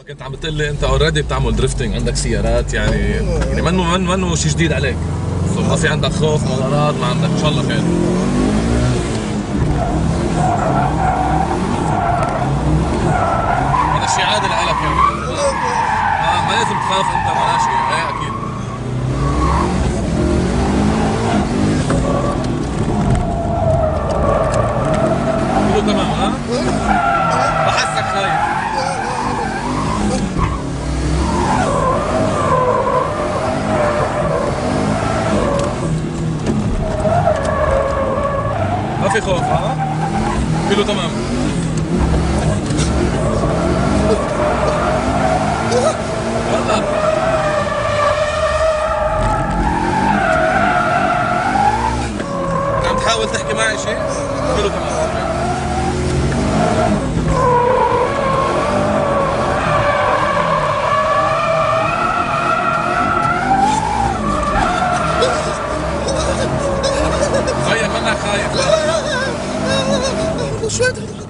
كنت عم بتقول لي انت اوريدي بتعمل دريفتنج، عندك سيارات يعني منه شيء جديد عليك. ما في عندك خوف من الأغراض، ما عندك ان شاء الله خير. هذا الشيء عادي لك يعني. ما لازم تخاف انت ولا شيء، ايه اكيد. كله تمام ها؟ بحسك خايف. ما في خوف ها؟ كله تمام. والله عم تحاول تحكي معي شيء؟ كله تمام. خير منك خايف.